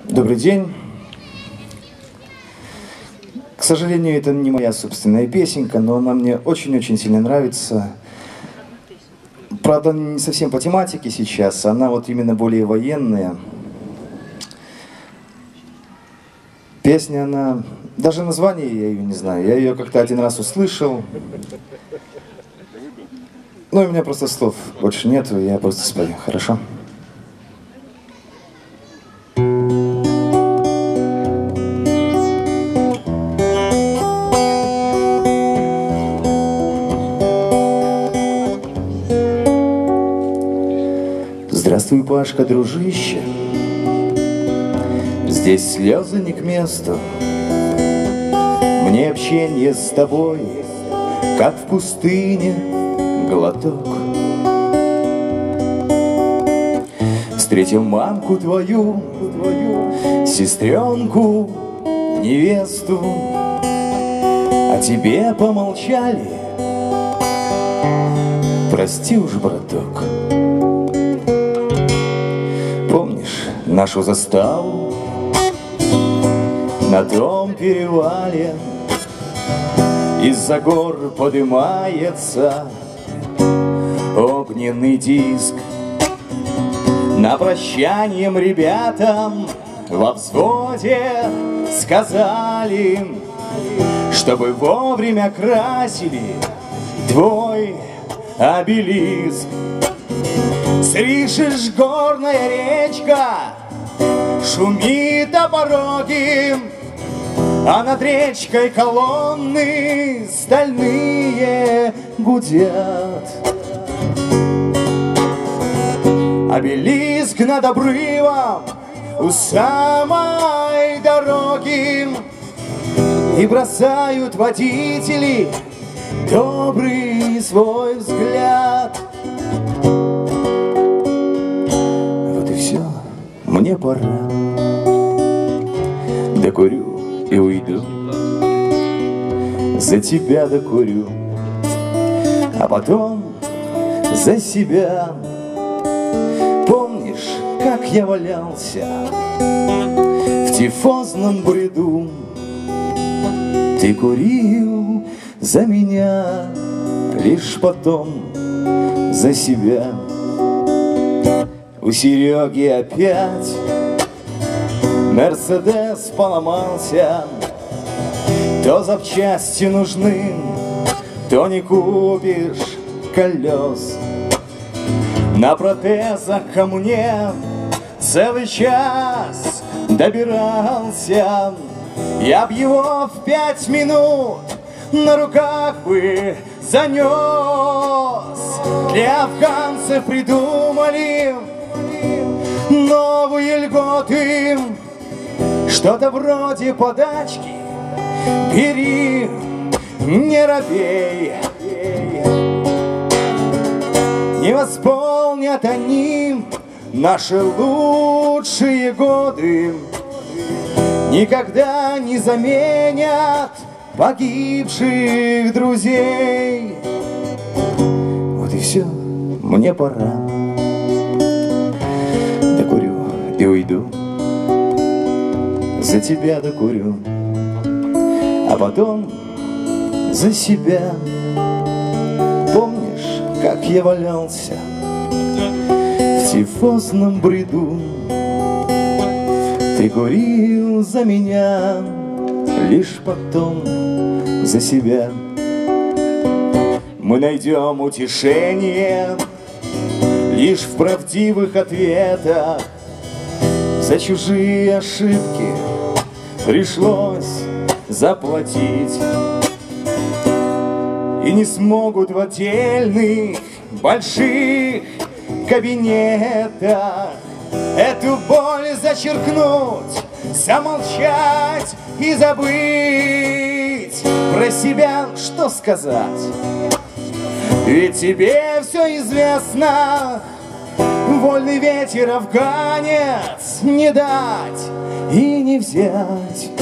Добрый день. К сожалению, это не моя собственная песенка, но она мне очень-очень сильно нравится. Правда, не совсем по тематике сейчас, она вот именно более военная. Песня, она... Даже название я ее не знаю. Я ее как-то один раз услышал. Ну, у меня просто слов больше нету, я просто спою. Хорошо? Здравствуй, Пашка, дружище. Здесь слезы не к месту. Мне общение с тобой, как в пустыне глоток. Встретил мамку твою, сестренку, невесту, о тебе помолчали. Прости уж, браток. Помнишь нашу заставу на том перевале? Из-за гор подымается огненный диск. На прощанием ребятам во взводе сказали, чтобы вовремя красили твой обелиск. Слышишь, горная речка шумит о пороге, а над речкой колонны стальные гудят. Обелиск над обрывом у самой дороги, и бросают водители добрый свой взгляд. Вот и все, мне пора. Докурю и уйду, за тебя докурю, а потом за себя. Помнишь, как я валялся в тифозном бреду? Ты курил за меня, лишь потом за себя. У Сереги опять Мерседес поломался. То запчасти нужны, то не купишь колес. На протезах ко мне целый час добирался. Я б его в 5 минут на руках бы занес. Для афганцев придумали новые льготы, что-то вроде подачки. Бери, не робей. Не восполнят они наши лучшие годы, никогда не заменят погибших друзей. Вот и все, мне пора. Докурю и уйду, за тебя докурю, а потом за себя. Помнишь, как я валялся в тифозном бреду? Ты курил за меня, лишь потом за себя. Мы найдем утешение лишь в правдивых ответах. За чужие ошибки пришлось заплатить. И не смогут в отдельных больших кабинетах эту боль зачеркнуть, замолчать и забыть. Про себя что сказать? Ведь тебе все известно. Вольный ветер, афганец, не дать и не взять.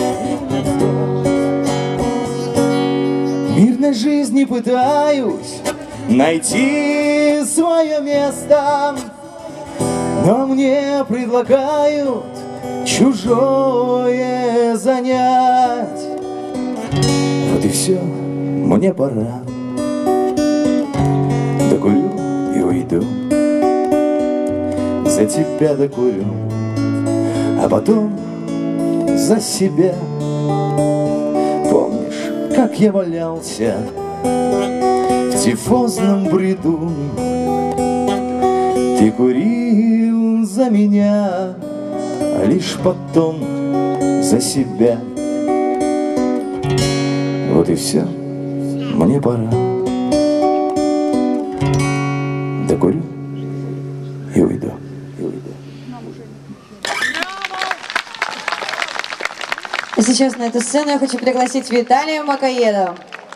В мирной жизни пытаюсь найти свое место. но мне предлагают чужое занять. Вот и все, мне пора. Докурю и уйду, за тебя докурю, а потом за себя. Помнишь, как я валялся в тифозном бреду? Ты курил за меня, а лишь потом за себя. Вот и все, мне пора. Докурю и уйду. И сейчас на эту сцену я хочу пригласить Виталия Макоеда.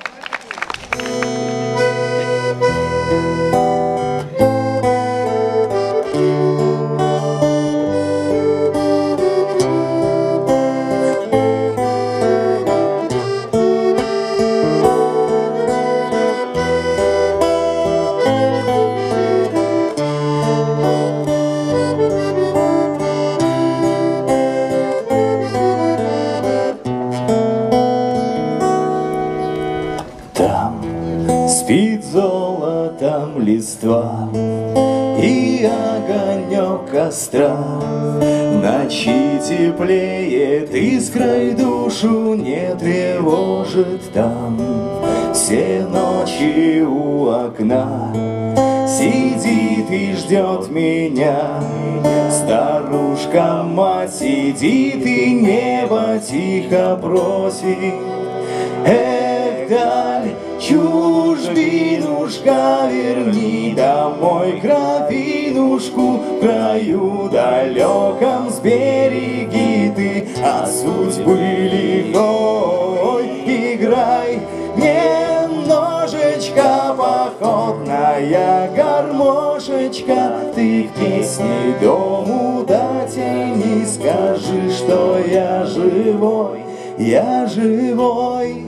Спит золотом листва и огонек костра. Ночи теплеет, искрой душу не тревожит там. Все ночи у окна сидит и ждет меня. Старушка-мать сидит и небо тихо просит. Эх, даль, чужбинушка, верни домой кровинушку, в краю далеком сбереги ты, а судьбы лихой играй. Немножечко походная гармошечка, ты в песне дому до тени скажи, что я живой, я живой.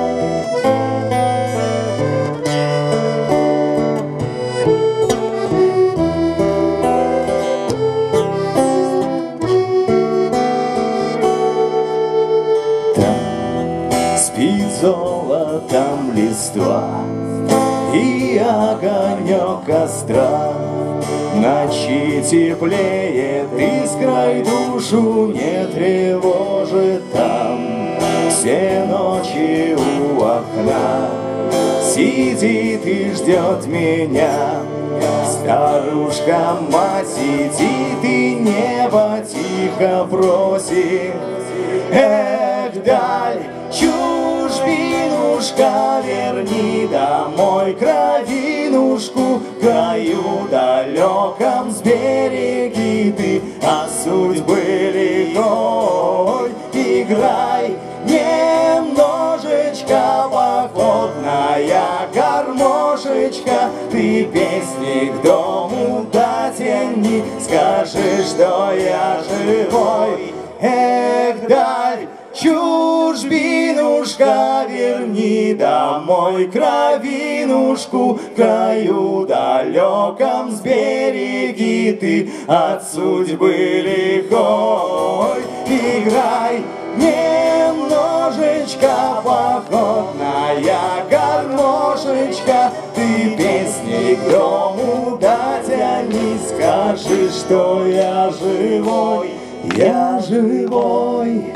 Спит золотом листва и огонек костра. Ночи теплеет, искрой душу не тревожит там. Все ночи у окна сидит и ждет меня. Старушка-мать сидит и небо тихо просит. Эх, даль, чужбинушка, верни домой кровинушку, в краю далеком сбереги ты, а судьбы лихой играй. Немножечко походная гармошечка, ты песни к дому дотяни, скажи, что я живой. Эх, даль, чужбинушка, верни домой кровинушку, в краю далеком сбереги ты, от судьбы лихой играй. Немножечко походная гармошечка, ты песни к дому дотяни, скажи, что я живой, я живой.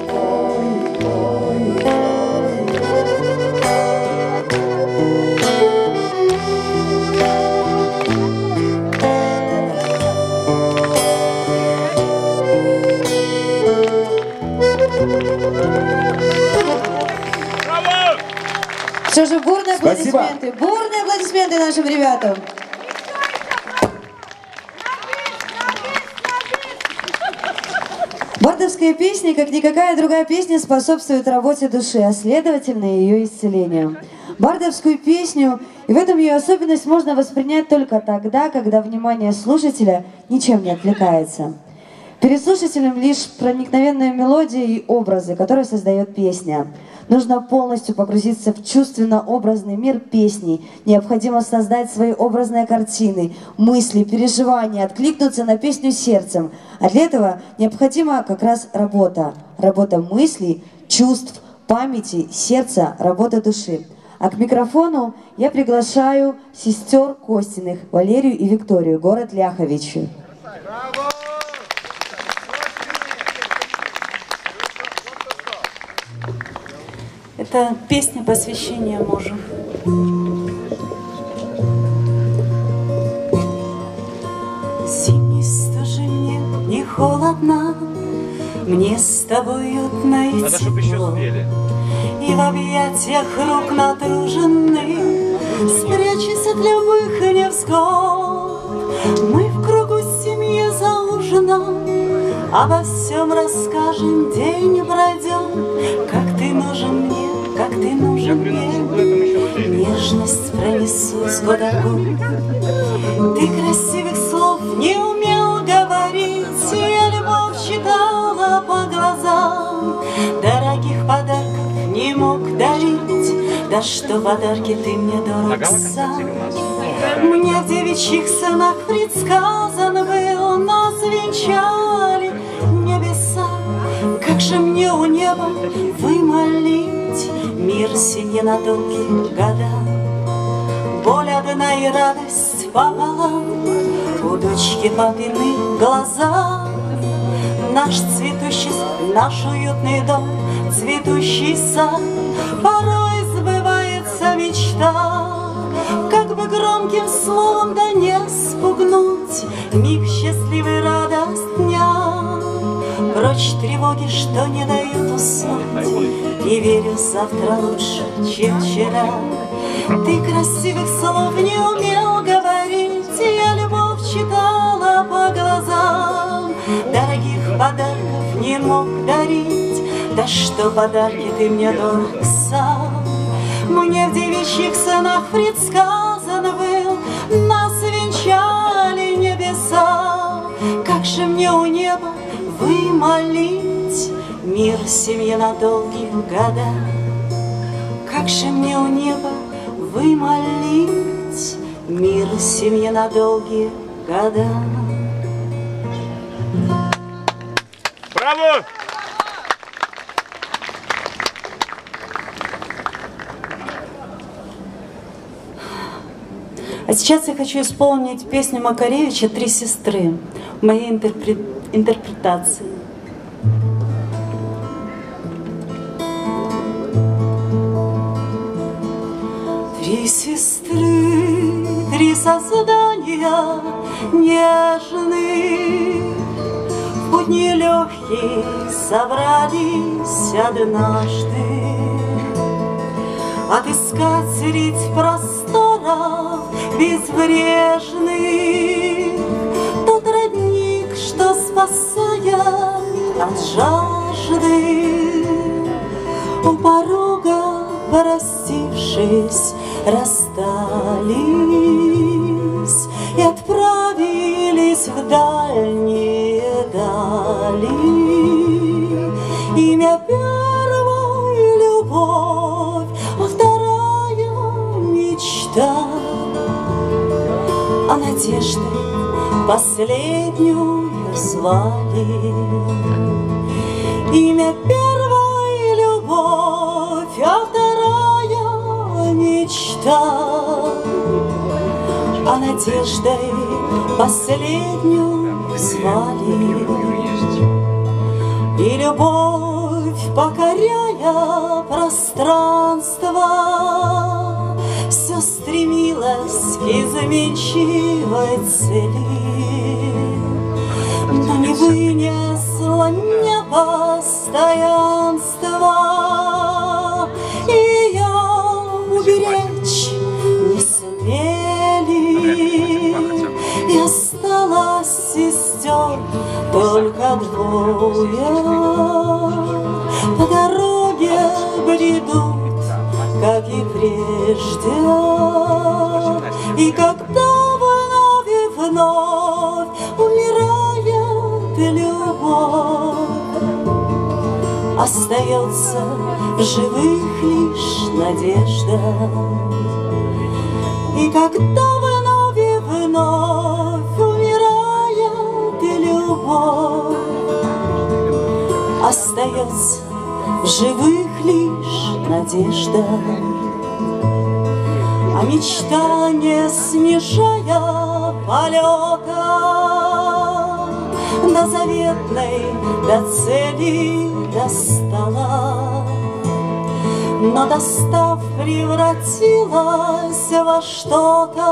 Что же, бурные аплодисменты, бурные аплодисменты нашим ребятам. Бардовская песня, как никакая другая песня, способствует работе души, а следовательно ее исцелению. Бардовскую песню, и в этом ее особенность, можно воспринять только тогда, когда внимание слушателя ничем не отвлекается. Перед слушателем лишь проникновенная мелодия и образы, которые создает песня. Нужно полностью погрузиться в чувственно-образный мир песней. Необходимо создать свои образные картины, мысли, переживания, откликнуться на песню сердцем. А для этого необходима как раз работа. Работа мыслей, чувств, памяти, сердца, работа души. А к микрофону я приглашаю сестер Костиных, Валерию и Викторию, город Ляхович. Это песня посвящения мужу. Зимней стужи мне не холодно, мне с тобой уютно и тепло. И в объятиях рук натруженных спрячься от любых невзгод. Мы в кругу семьи за ужином обо всем расскажем, день пройдет. Как ты нужен мне, как ты нужен мне, нежность пронесу с года в год. Ты красивых слов не умел говорить, я любовь читала по глазам, дорогих подарков не мог дарить, да что подарки ты мне дорог сам. Мне в девичьих сынах предсказан был, нас венчали небеса. Как же мне у неба вымолить мир семье на долгие года? Боль одна и радость пополам, у дочки папины глаза. Наш цветущий, наш уютный дом, цветущий сад, порой сбывается мечта. Как бы громким словом да не спугнуть миг счастливый радость дня. Прочь тревоги, что не дают уснуть, и верю, завтра лучше, чем вчера. Ты красивых слов не умел говорить, я любовь читала по глазам, дорогих подарков не мог дарить, да что подарки ты мне дорог сам. Мне в девичьих сынах предсказан был, нас венчали небеса. Как же мне у неба вымолить мир семье на долгие года? Как же мне у неба вымолить мир семье на долгие года? Браво! А сейчас я хочу исполнить песню Макаревича «Три сестры» в моей интерпретации. Три сестры, три создания нежных, в путь нелегкий собрались однажды отыскать средь просторов безбрежных тот родник, что спасает от жажды. У порога, простившись, расстались и отправились в дальние дали. Имя первой любовь, а вторая мечта, а надеждой последнюю звали. Имя первой любовь, а вторая мечта, а надеждой последнюю звали. И любовь, покоряя пространство, все стремилась к изменчивой цели, но не вынесла непостоянства, и ее уберечь не сумели, и осталось сестер только двое. По дороге бредут, как и прежде, и когда вновь и вновь умирает любовь, а остается в живых лишь надежда. И когда вновь и вновь умирает любовь, остается в живых лишь надежда. А мечта, не снижая полета, до заветной, до цели достала, но достав, превратилась во что-то.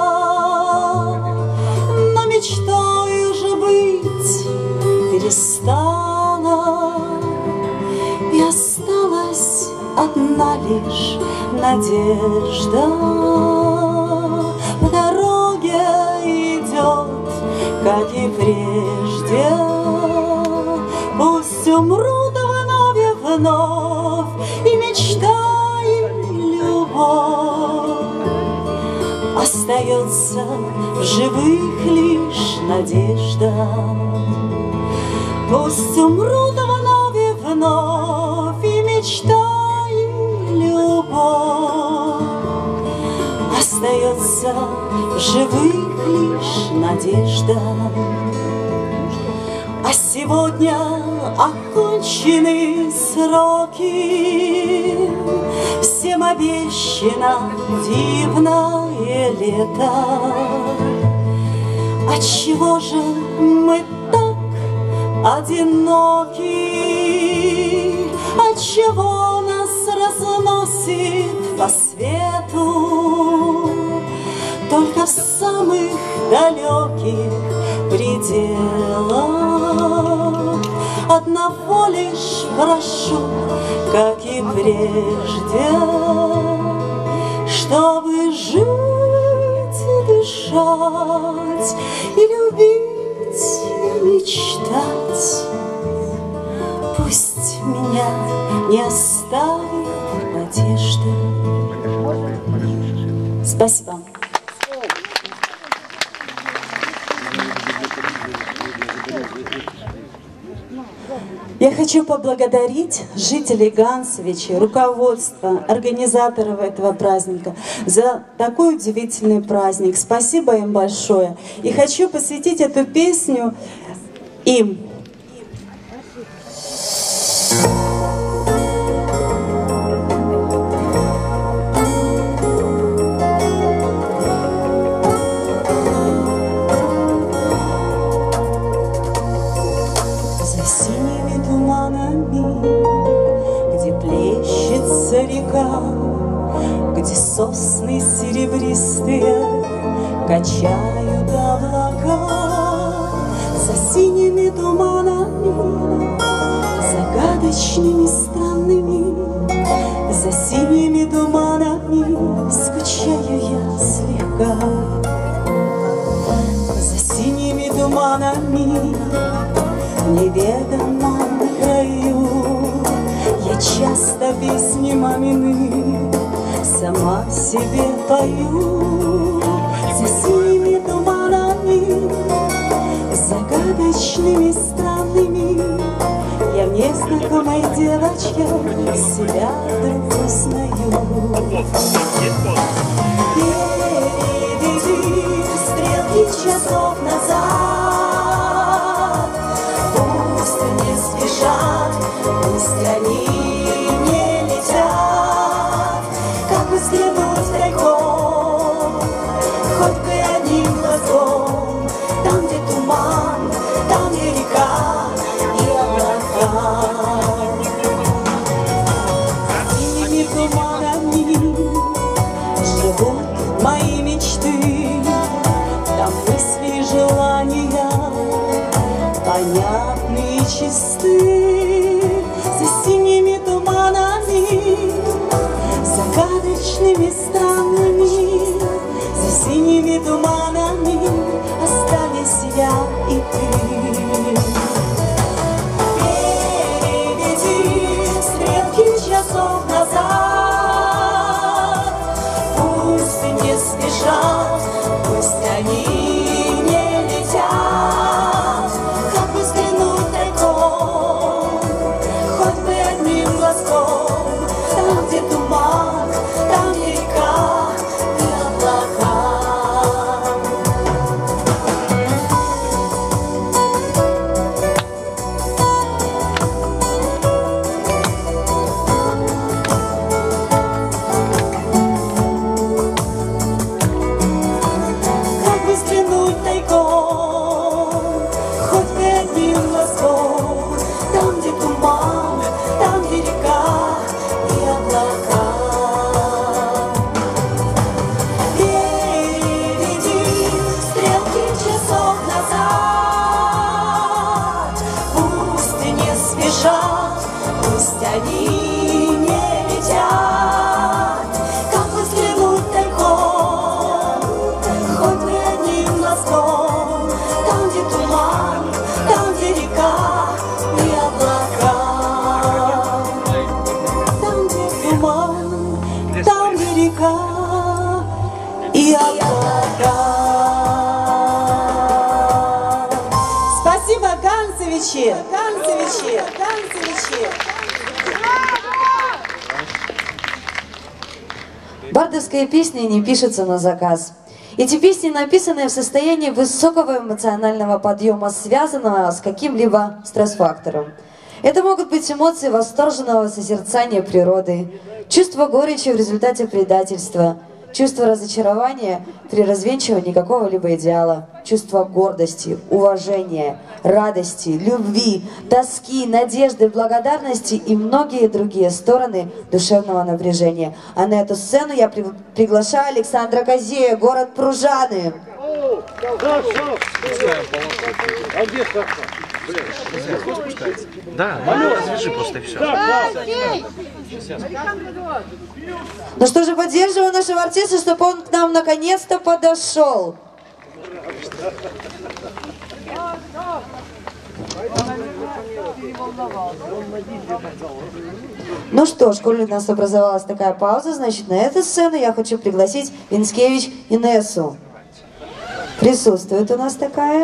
Но мечтой же быть перестала, и осталась одна лишь надежда. По дороге идет, как и прежде. Пусть умрут вновь и вновь и мечта, и любовь. Остается в живых лишь надежда. Пусть умрут вновь и вновь и мечта, и любовь. Остается в живых лишь надежда. А сегодня окончены сроки, всем обещано дивное лето. Отчего же мы так одиноки? Отчего нас разносит по свету? Только в самых далеких пределах одного лишь прошу, как и прежде, чтобы жить и дышать, и любить, и мечтать. Пусть меня не оставит надежда. Спасибо. Я хочу поблагодарить жителей Ганцевича, руководство, организаторов этого праздника за такой удивительный праздник. Спасибо им большое. И хочу посвятить эту песню им. Река, где сосны серебристые качают облака, за синими туманами, загадочными, странными, за синими туманами скучаю я слегка. За синими туманами в неведомом краю я часто песни мамины сама себе пою. За синими туманами, загадочными, странными, я в незнакомой девочке себя вдруг узнаю. Переведи стрелки часов назад, пусть не спешат, пусть они не летят, как бы взглянуть тайком, хоть бы одним глазом, там, где туман, там, где река и облака. Синими туманами живут мои мечты, там мысли и желания понятны и чисты. За синими туманами, загадочными, странными, за синими туманами остались я и ты. Переведи стрелки часов назад, пусть не спешат, пусть они не летят, как бы взглянуть тайком, хоть бы одним спешат, пусть они не летят, как выстрелут тайком, хоть при одним глазком, там, где туман, там, где река и облака, там, где туман, там, где река и облака. Спасибо, Ганцевичи! Ганцевичи! Ганцевичи! Бардовская песня не пишется на заказ. Эти песни написаны в состоянии высокого эмоционального подъема, связанного с каким-либо стресс-фактором. Это могут быть эмоции восторженного созерцания природы, чувство горечи в результате предательства, чувство разочарования при развенчивании какого-либо идеала, чувство гордости, уважения, радости, любви, тоски, надежды, благодарности и многие другие стороны душевного напряжения. А на эту сцену я приглашаю Александра Козея, город Пружаны. Да, развяжи просто и все. Ну что же, поддерживаю нашего артиста, чтобы он к нам наконец-то подошел. Ну что ж, коль у нас образовалась такая пауза, значит, на эту сцену я хочу пригласить Винскевич Инессу. Присутствует у нас такая.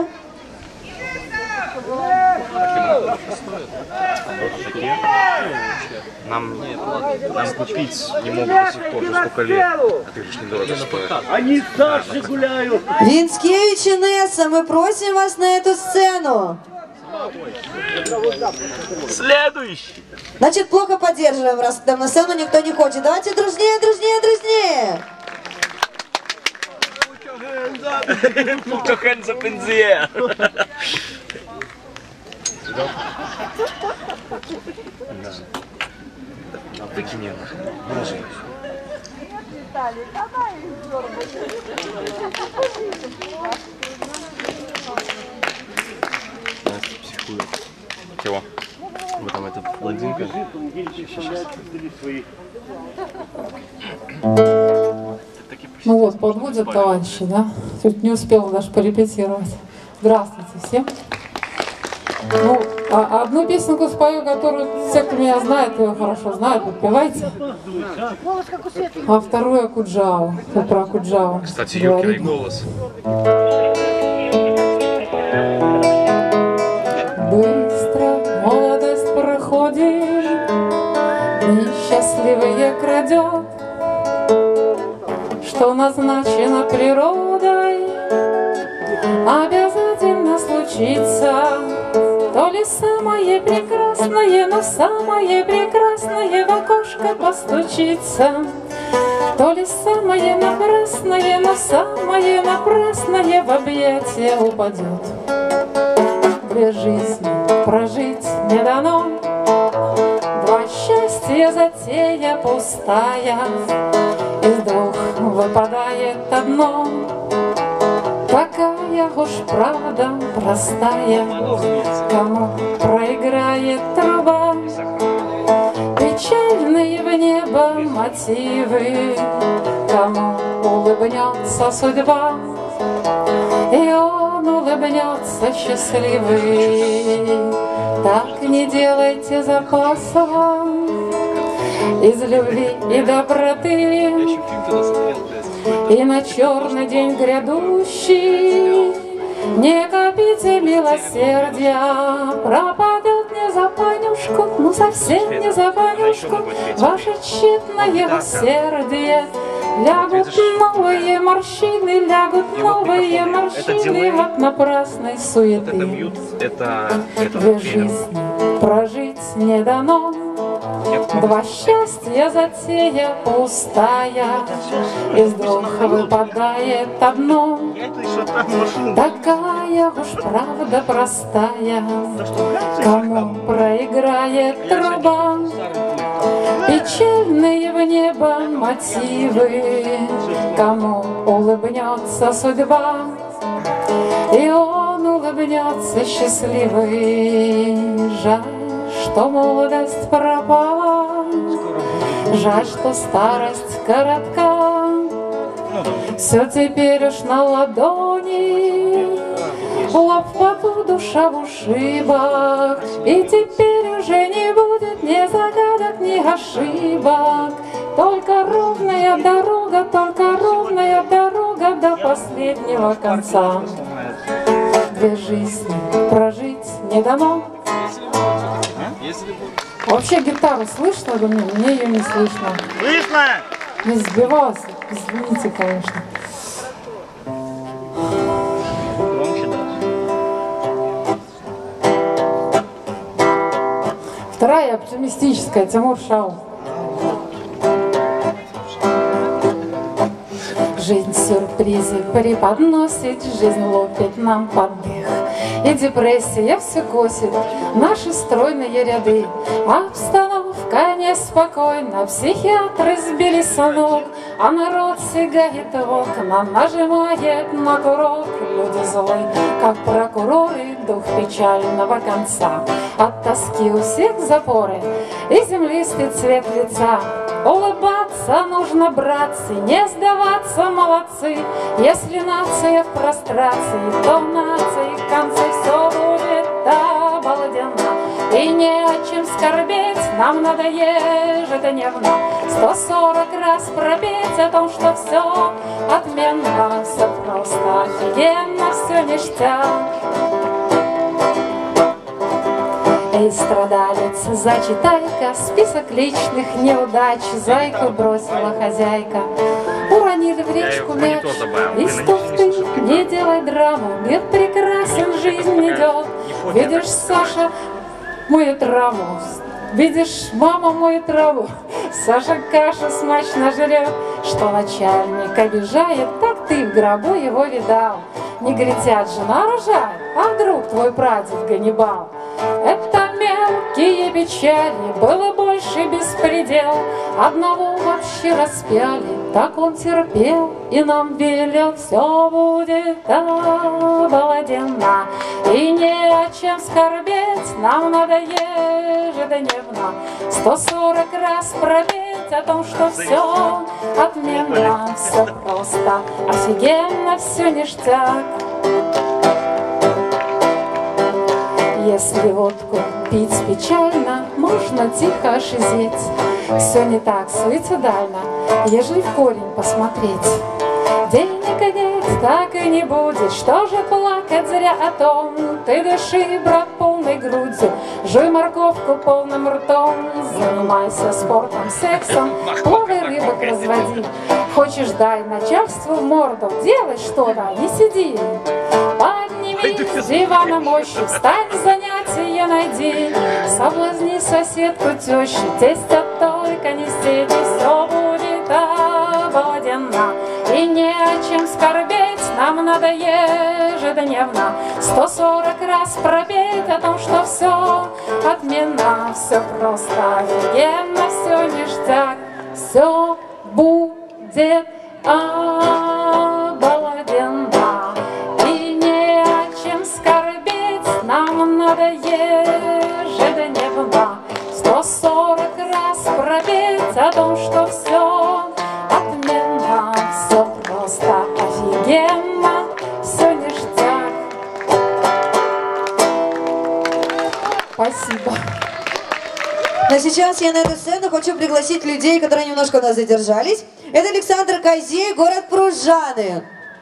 Нам купить не могут до сих пор, уже сколько лет. А ты же недорого стоит. Они старше гуляют. Винскевич Инесса, мы просим вас на эту сцену. Следующий. Значит, плохо поддерживаем, раз там на сцену никто не хочет. Давайте дружнее, дружнее, дружнее. Put your hands up in the air. Выкини. Настя психует. Чего? Вот там эта блондинка. Ну вот, подводят товарищи, да? Тут не успела даже порепетировать. Здравствуйте всем. Ну, одну песенку спою, которую все, кто меня знает, ее хорошо знают, подпевайте. А вторую Акуджаву. Тут про Акуджаву. Кстати, Юкиный голос. Быстро молодость проходит, несчастливые крадет, что назначено природой, обязательно случится. То ли самое прекрасное, но самое прекрасное в окошко постучится. То ли самое напрасное, но самое напрасное в объятия упадет. Две жизни прожить не дано, два счастья затея пустая, из двух выпадает одно. Такая уж правда простая, кому проиграет труба. Печальные в небо мотивы, кому улыбнется судьба. И он улыбнется счастливый. Так не делайте запасов из любви и доброты. И на черный день грядущий не копите милосердия, пропадет не за понюшку, ну совсем не за понюшку, ваше тщетное усердие. Лягут новые морщины, лягут новые морщины от напрасной суеты. Две жизни прожить не дано, два счастья затея пустая, из двух выпадает одно. Такая уж правда простая, кому проиграет труба. Печальные в небо мотивы, кому улыбнется судьба. И он улыбнется счастливый. Жаль, что молодость пропала. Жаль, что старость коротка. Все теперь уж на ладони, лоб в поту, душа в ушибах. И теперь уже не будет ни загадок, ни ошибок. Только ровная дорога, только ровная дорога до последнего конца. Две жизни прожить не дано. Вообще гитару слышно ли мне? Мне ее не слышно. Слышно? Не сбивался. Извините, конечно. Вторая оптимистическая, Тимур Шаул. Жизнь сюрпризы преподносит, жизнь лопит нам под дых. И депрессия все косит наши стройные ряды. Обстановка неспокойна, психиатры сбились с ног, а народ сигает в окна, нажимает на курок. Люди злы, как прокуроры, дух печального конца. От тоски у всех запоры и землистый цвет лица. Улыбаться нужно, братцы, не сдаваться, молодцы. Если нация в прострации, то нации в конце все будет обалденно. И не о чем скорбеть, нам надо ежедневно 140 раз пропеть о том, что все отменно, все просто офигенно, все ништяк. Эй, страдалец, зачитай-ка список личных неудач. Зайку бросила хозяйка, уронили в речку мяч. Из туфты не делай драму, мир прекрасен, жизнь идет. Видишь, Саша моет траву, видишь, мама моет траву. Саша кашу смачно жрет, что начальник обижает, так ты в гробу его видал. Негритят жена рожает, а вдруг твой прадед Ганнибал? Это мелкие печали, было больше беспредел. Одного вообще распяли, так он терпел и нам велел. Все будет обалденно, и не о чем скорбеть, нам надо ежедневно 140 раз пропеть о том, что все отменно, все просто офигенно, все ништяк. Если водку пить печально, можно тихо шизеть. Все не так суицидально, ежели в корень посмотреть. Денег нет, так и не будет, что же плакать зря о том. Ты дыши, брат, полной грудью, жуй морковку полным ртом. Занимайся спортом, сексом, плавай рыбок разводи. Хочешь, дай начальству в морду, делай что-то, не сиди. Поднимись с дивана мощи, встань, занятия найди. Соблазни соседку, тещу, тестя только не стеди. Все будет обалденно, и не о чем скорбеть, нам надо ежедневно 140 раз пропеть о том, что все отменно, все просто офигенно, все ништяк, все будет обалденно, и не о чем скорбеть, нам надо ежедневно 140 раз пропеть о том, что все отменно, все просто офигенно, все ништяк. Спасибо. Но сейчас я на эту сцену хочу пригласить людей, которые немножко у нас задержались. Это Александр Козей, город Пружаны.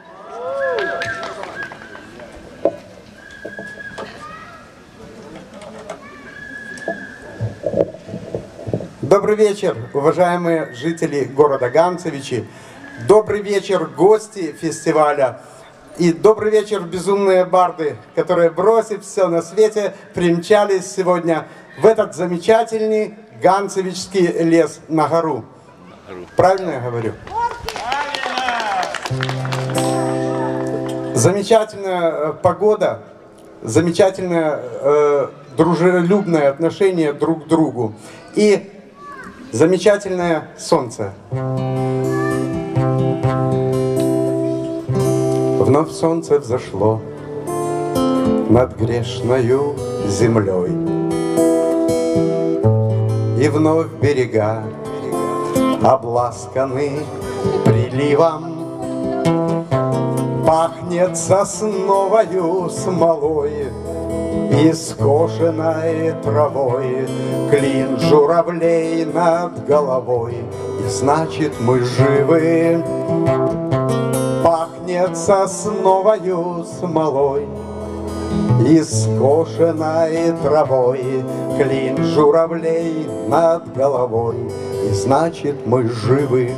Добрый вечер, уважаемые жители города Ганцевичи. Добрый вечер, гости фестиваля. И добрый вечер, безумные барды, которые, бросив все на свете, примчались сегодня в этот замечательный Ганцевичский лес на гору. Правильно я говорю? Замечательная погода, замечательное дружелюбное отношение друг к другу и замечательное солнце. Вновь солнце взошло над грешною землей. и вновь берега обласканы приливом. Пахнет сосновою смолой и скошенной травой, клин журавлей над головой, и значит мы живы. Пахнет сосновою смолой и скошенной травой, клин журавлей над головой, и значит мы живы.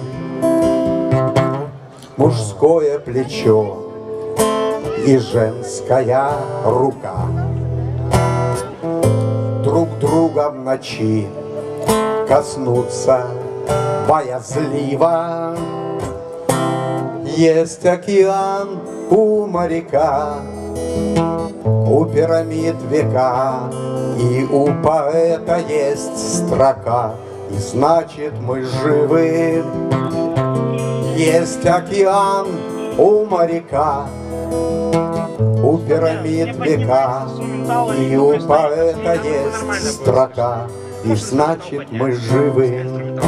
Мужское плечо и женская рука друг друга в ночи коснутся боязливо. Есть океан у моряка, у пирамид века, и у поэта есть строка, и значит мы живы. Есть океан у моряка, у пирамид века, и у поэта есть строка, и значит мы живы.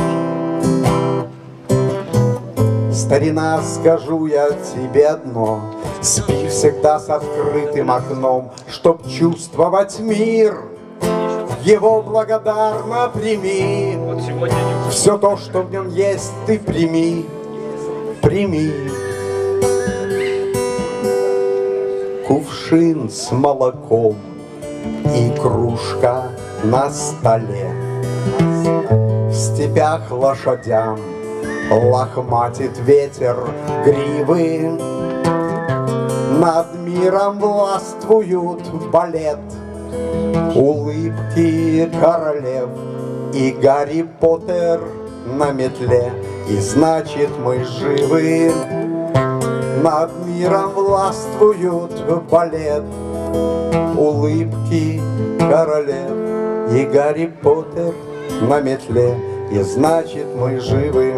Старина, скажу я тебе одно: спи всегда с открытым окном, чтоб чувствовать мир. Его благодарно прими. Все то, что в нем есть, ты прими. Прими. Кувшин с молоком и кружка на столе. В степях лошадям лохматит ветер гривы. Над миром властвуют балет улыбки королев и Гарри Поттер на метле. И значит мы живы. Над миром властвуют балет улыбки королев и Гарри Поттер на метле. И значит мы живы.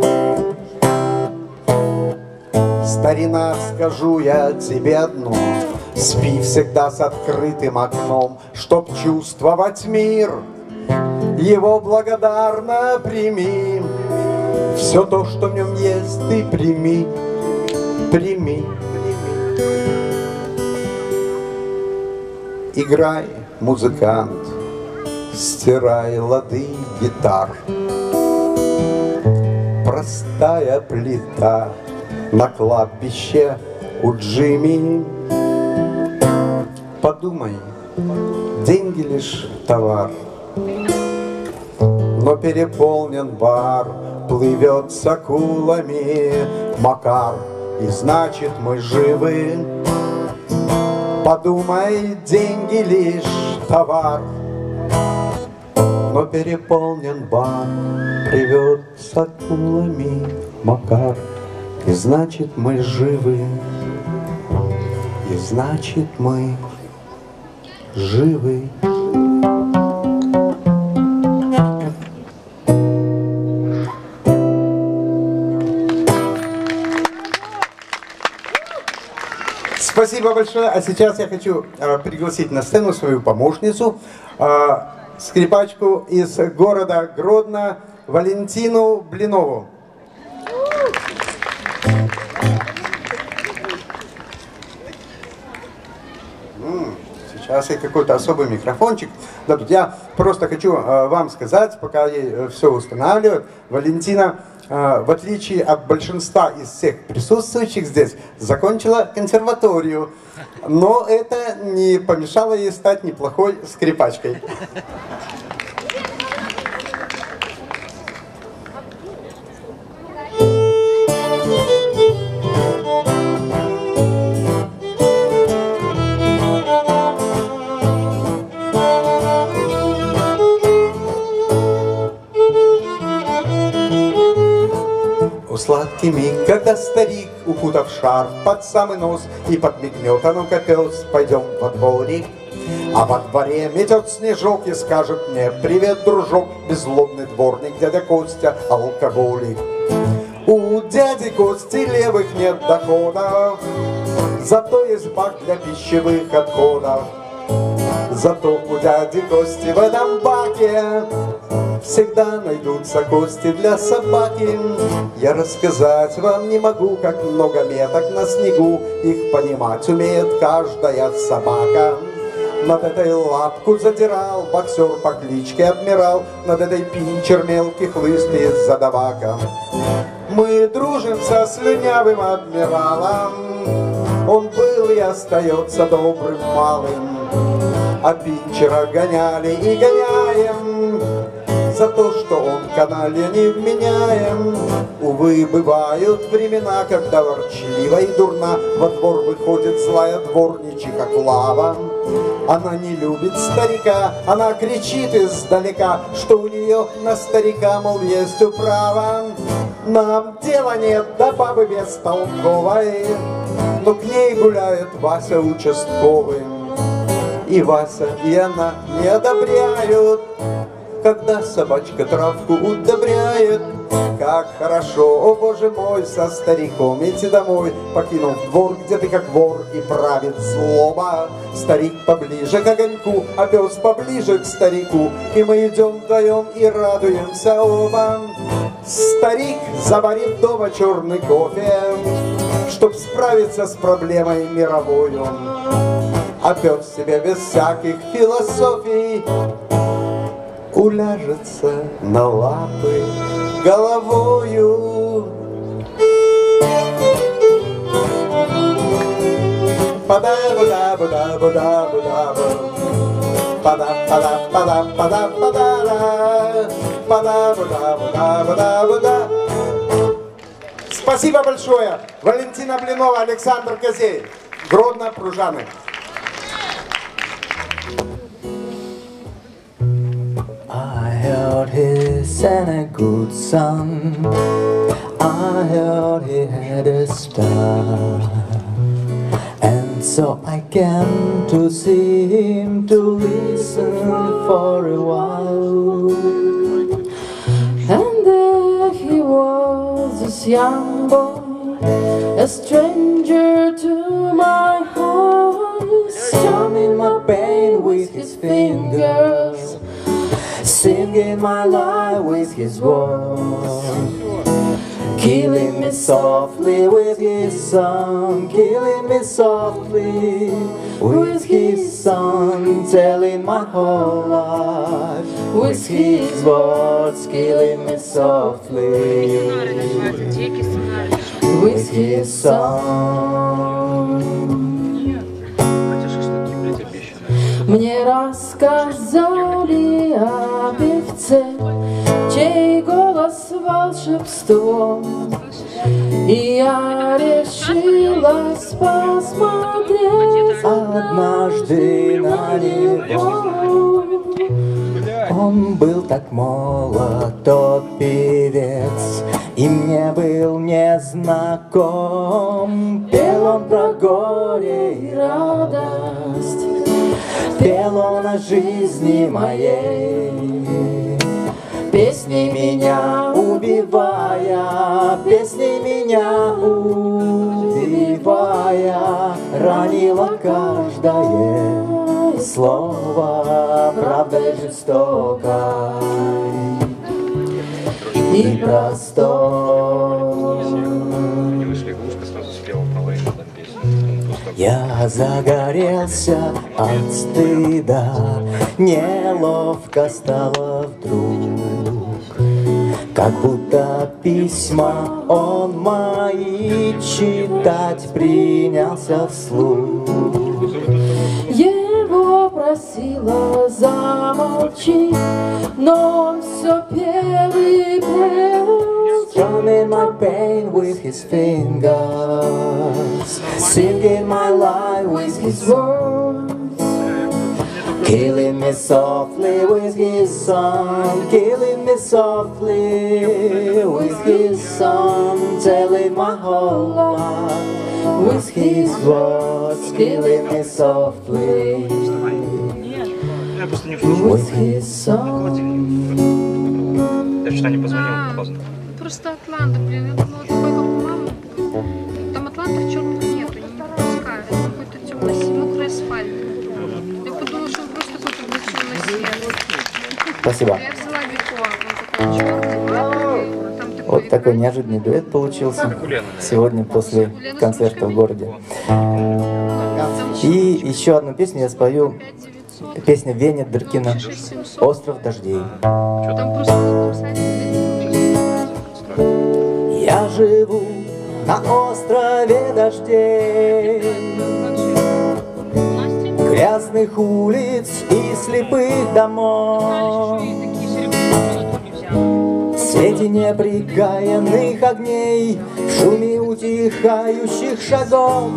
Старина, скажу я тебе одно: спи всегда с открытым окном, чтоб чувствовать мир. Его благодарно прими. Все то, что в нем есть, ты прими. Прими. Играй, музыкант, стирай лады гитар. Простая плита на кладбище у Джимми. Подумай, деньги лишь товар, но переполнен бар, плывет с акулами Макар, и значит мы живы. Подумай, деньги лишь товар, но переполнен бар, плывет с акулами Макар, и значит мы живы. И значит мы живы. Спасибо большое. А сейчас я хочу пригласить на сцену свою помощницу, скрипачку из города Гродно Валентину Блинову. Сейчас я какой-то особый микрофончик дадут. Я просто хочу вам сказать, пока ей все устанавливают, Валентина, в отличие от большинства из всех присутствующих здесь, закончила консерваторию. Но это не помешало ей стать неплохой скрипачкой. Сладкий миг, когда старик, укутав шарф под самый нос и подмигнет: а ну-ка, пес, пойдем во дворик. А во дворе метет снежок и скажет мне: привет, дружок, беззлобный дворник, дядя Костя, алкоголик. У дяди Кости левых нет доходов, зато есть бак для пищевых отходов. Зато у дяди Кости в этом баке всегда найдутся кости для собаки. Я рассказать вам не могу, как много меток на снегу, их понимать умеет каждая собака. Над этой лапку задирал боксер по кличке Адмирал, над этой пинчер мелкий хлыст из задавака. Мы дружим со слюнявым адмиралом, он был и остается добрым малым, а пинчера гоняли и гоняем за то, что он каналья невменяем. Увы, бывают времена, когда ворчлива и дурна во двор выходит злая дворничиха Клава. Она не любит старика, она кричит издалека, что у нее на старика, мол, есть управа. Нам дела нет до бабы бестолковой, но к ней гуляет Вася участковый. И Вася, и она не одобряют, когда собачка травку удобряет. Как хорошо, о боже мой, со стариком идти домой, покинув двор, где ты как вор и правит злоба. Старик поближе к огоньку, а пес поближе к старику, и мы идем вдвоем и радуемся оба. Старик заварит дома черный кофе, чтоб справиться с проблемой мировою, а пес себе без всяких философий уляжется на лапы головою. Спасибо большое. Валентина Блинова, Александр Козей, Гродно, Пружаны. I heard he sang a good song, I heard he had a star, and so I came to see him, to listen for a while. And there he was, this young boy, a stranger to my heart, strumming my pain with his fingers, singing my life with his words, killing me softly with his song, killing me softly with his song, telling my whole life with his words, killing me softly with his song. Мне рассказали о певце, чей голос волшебство, и я решилась посмотреть однажды на него. Он был так молод, тот певец, и мне был незнаком. Пел он про горе и радость, пел он о жизни моей, песни меня убивая, песни меня убивая, ранило каждое слово правдой жестокой и простой. Я загорелся от стыда, неловко стало вдруг, как будто письма он мои читать принялся вслух. Его просила замолчи, но он все пел и пел, strumming my pain with his fingers, singing my life with his words, killing me softly with his song, killing me softly with his song, telling my whole life with his words, killing me softly with his song. Я вчера не позвонил, поздно. Просто Атланта, блин, я думала, такой, как у мамы. Там атлантов черных нету, не пропускают. Какой-то темно-синий, мокрый асфальт. Я подумала, что он просто какой-то включил на свет. Спасибо. Я взяла бекон. Вот такой неожиданный дуэт получился сегодня после концерта в городе. И еще одну песню я спою. Песня Вени Дыркина «Остров дождей». Я живу на острове дождей, грязных улиц и слепых домов, в свете неприкаянных огней, в шуме утихающих шагов.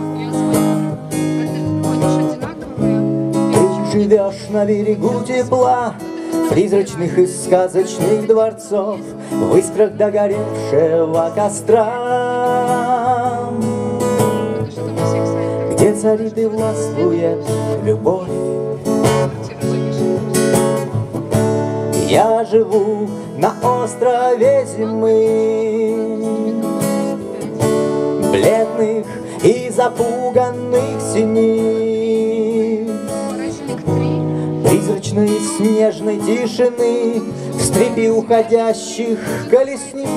Ты живешь на берегу тепла, призрачных и сказочных дворцов, в искрах догоревшего костра, где царит и властвует любовь. Я живу на острове зимы, бледных и запуганных синих, призрачной снежной тишины, в стрепе уходящих колесниц.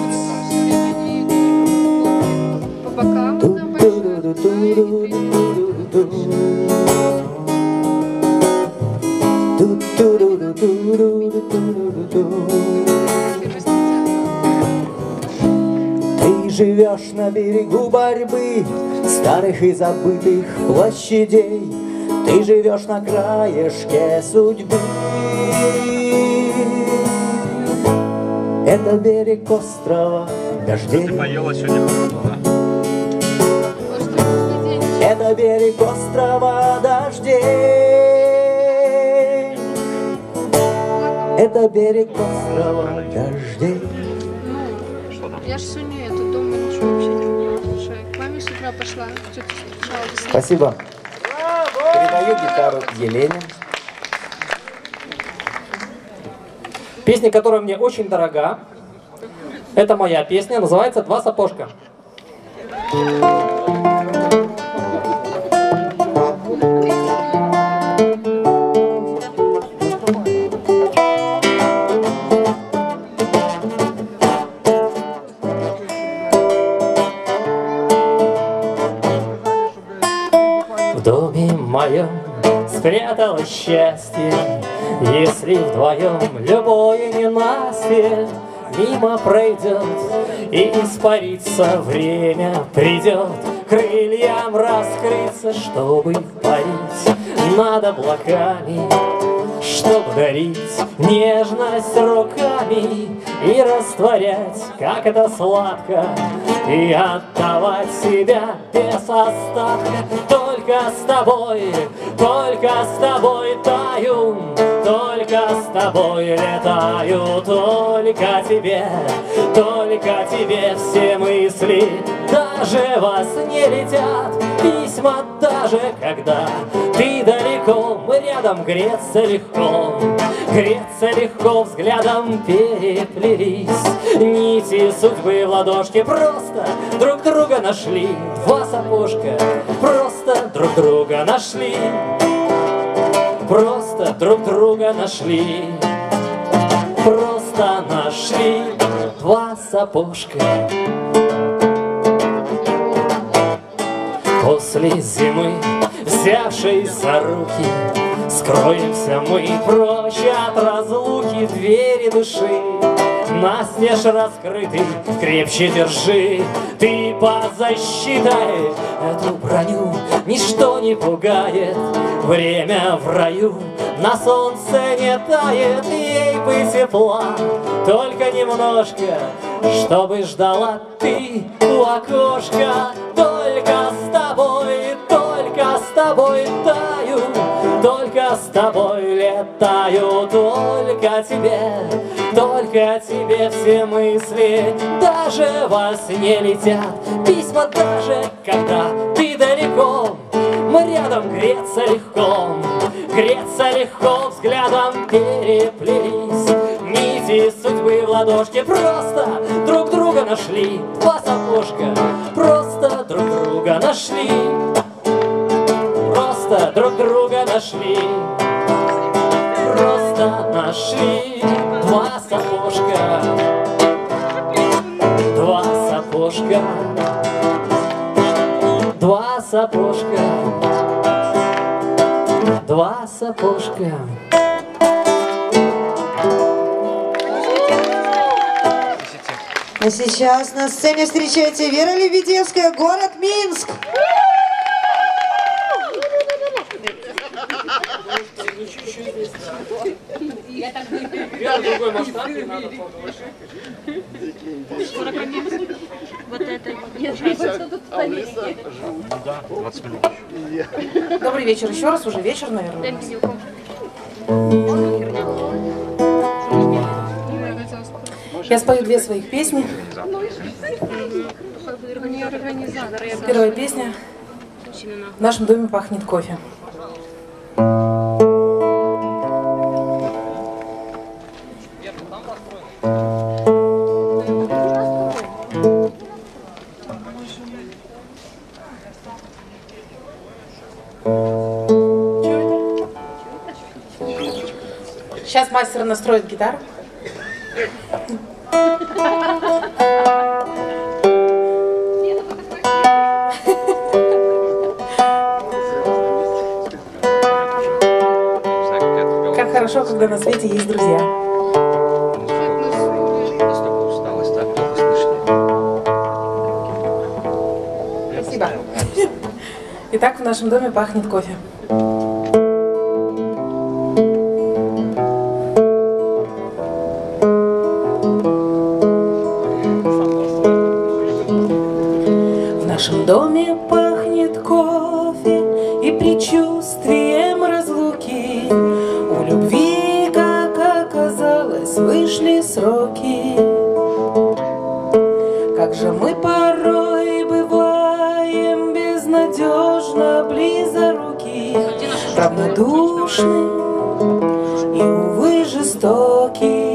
Ты живешь на берегу борьбы, старых и забытых площадей, ты живешь на краешке судьбы. Это берег острова дождей. Это берег острова дождей. Это берег острова дождей. Я ж сегодня этот дома ничего вообще не поняла. К маме с утра пошла, тетя жаловалась. Спасибо. Передаю гитару Елене. Песня, которая мне очень дорога, это моя песня, называется «Два сапожка». В доме моем спряталось счастье, если вдвоем любое ненастье мимо пройдет и испарится, время придет крыльям раскрыться, чтобы парить над облаками, чтобы дарить нежность руками и растворять, как это сладко, и отдавать себя без остатка. Только с тобой таю, только с тобой летаю, только тебе все мысли даже во сне летят. Письма даже когда ты далеко, мы рядом греться легко, взглядом переплелись. Нити судьбы в ладошке просто друг друга нашли. Два сапожка просто друг друга нашли. Просто друг друга нашли. Просто нашли два сапожка. После зимы, взявшись за руки, скроемся мы прочь от разлуки. Двери души настежь раскрыты, крепче держи ты под защитой. Эту броню ничто не пугает, время в раю на солнце не тает. Ей бы тепла, только немножко, чтобы ждала ты у окошка. Только с тобой таю, только с тобой летаю, только тебе все мысли даже во сне летят. Письма даже когда ты далеко, мы рядом греться легко, взглядом переплелись. Нити судьбы в ладошке просто друг друга нашли. Два сапожка просто друг друга нашли. Просто друг друга нашли. Просто нашли. два сапожка, два сапожка, два сапожка, два сапожка. А сейчас на сцене встречайте Вера Лебедевская, город Минск. Другой масштаб, не надо повыше. Вот это. Да, 20 минут. Добрый вечер. Еще раз, уже вечер, наверное. Я спою две своих песни. Первая песня «В нашем доме пахнет кофе». Сейчас мастер настроит гитару. Как хорошо, когда на свете есть друзья. Спасибо. Итак, в нашем доме пахнет кофе. В нашем доме пахнет кофе и предчувствием разлуки. У любви, как оказалось, вышли сроки. Как же мы порой бываем безнадежно близоруки, равнодушны и, увы, жестоки.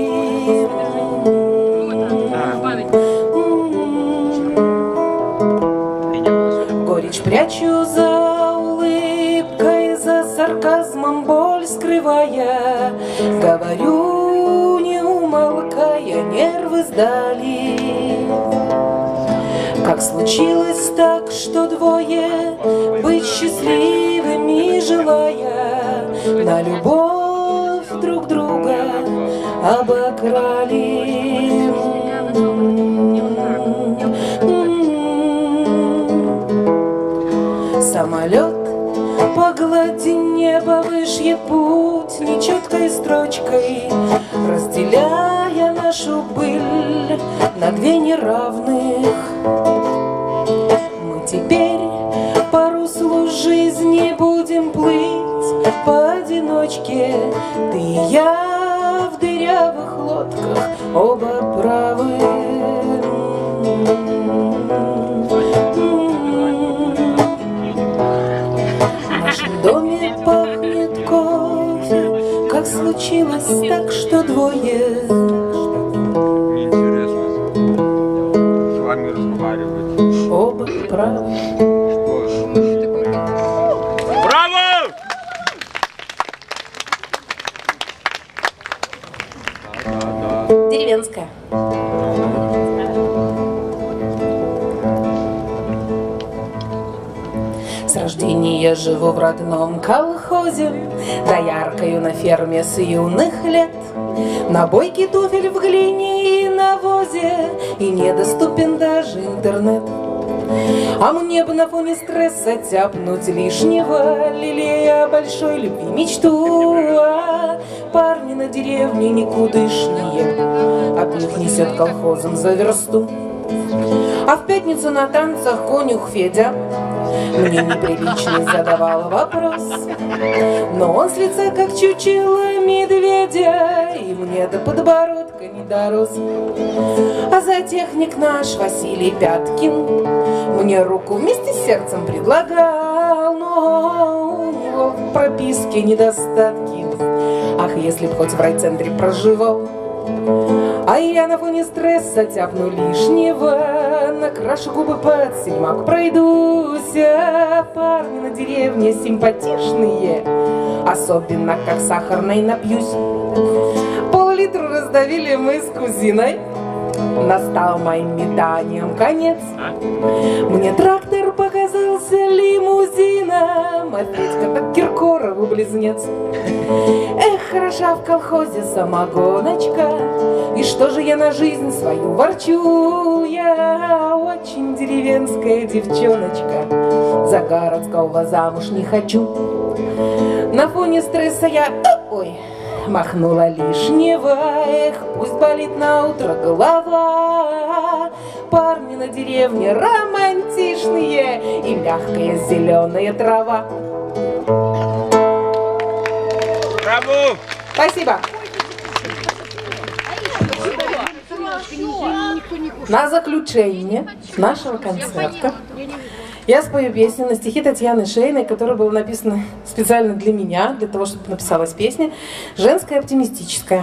Горечь прячу за улыбкой, за сарказмом боль скрывая. Говорю, не умолкая, нервы сдали. Как случилось так, что двое, быть счастливыми желая, на любовь друг друга обокрали. Самолет по глади неба вышье путь нечеткой строчкой, разделяя нашу быль на две неравных. Мы теперь по руслу жизни будем плыть поодиночке, ты и я в дырявых лодках, оба правы. В нашем доме пахнет кофе, как случилось так, что двое. Неинтересно с вами разговаривать. Оба правы. Браво! Деревенская. С рождения я живу в родном колхозе, дояркою на ферме с юных лет. На бойке туфель в глине и навозе, и недоступен даже интернет. А мне бы на фоне стресса тяпнуть лишнего, лелея большой любви мечту. А парни на деревне никудышные, от них несет колхозом за версту. А в пятницу на танцах конюх Федя мне неприличный задавал вопрос, но он с лица как чучело медведя, и мне до подбородка не дорос. А зоотехник наш Василий Пяткин мне руку вместе с сердцем предлагал, но у него в прописке недостатки. Ах, если б хоть в райцентре проживал. А я на фоне стресса тяпну лишнего, накрашу губы под сельмак, пройдусь. А парни на деревне симпатичные, особенно как сахарной напьюсь. Пол-литру раздаю Остановили мы с кузиной. Настал моим метанием конец. Мне трактор показался лимузином, а Федька так Киркоров близнец. Эх, хороша в колхозе самогоночка, и что же я на жизнь свою ворчу? Я очень деревенская девчоночка, за городского замуж не хочу. На фоне стресса я, махнула лишнего. Эх, пусть болит на утро голова. Парни на деревне романтичные, и мягкая зеленая трава. Браво! Спасибо. На заключение нашего концерта я спою песню на стихи Татьяны Шейной, которая была написана специально для меня, для того, чтобы написалась песня, женская, оптимистическая.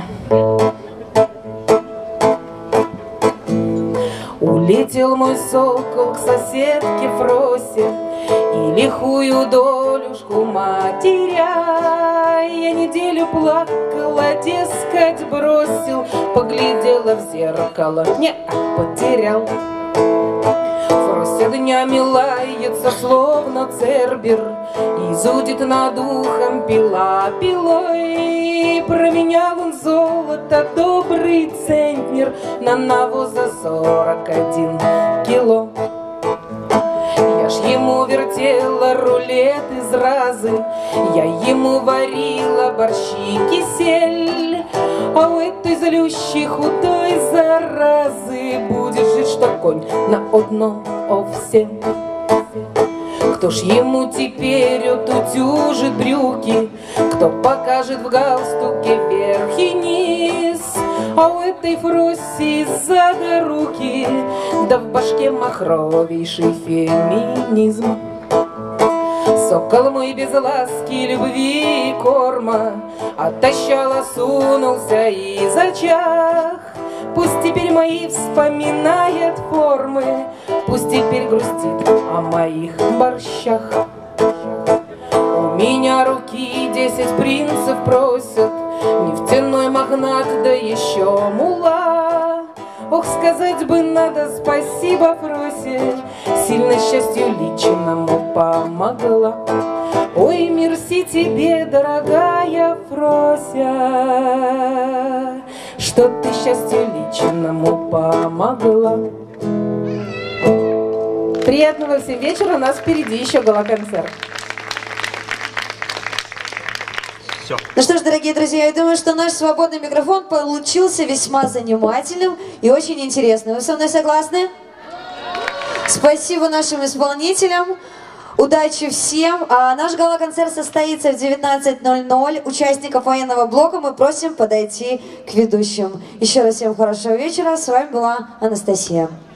Улетел мой сокол к соседке Фросе и лихую долюшку матеря. Я неделю плакала, дескать, бросил, поглядела в зеркало, не потерял. Фрося днями лается, словно цербер, и зудит над ухом пила пилой. Променял он золото, добрый центнер, на навоз за 41 кило. Я ж ему вертела рулет из разы, я ему варила борщи, кисель. А у этой злющей худой заразы будет жить, что конь на одном овсе. Кто ж ему теперь утюжит брюки, кто покажет в галстуке вверх и низ? А у этой Фроси из-за руки, да в башке махровейший феминизм. Сокол мой без ласки, любви и корма отощал, осунулся и зачах. Пусть теперь мои вспоминает формы, пусть теперь грустит о моих борщах. У меня руки 10 принцев просят, нефтяной магнат, да еще мула. Ох, сказать бы надо спасибо Фросе, сильно счастью личному помогла. Ой, мерси тебе, дорогая Фрося, что ты счастью личному помогла. Приятного всем вечера, у нас впереди еще гала-концерт. Все. Ну что ж, дорогие друзья, я думаю, что наш свободный микрофон получился весьма занимательным и очень интересным. Вы со мной согласны? Спасибо нашим исполнителям. Удачи всем. Наш гала-концерт состоится в 19:00. Участников военного блока мы просим подойти к ведущим. Еще раз всем хорошего вечера. С вами была Анастасия.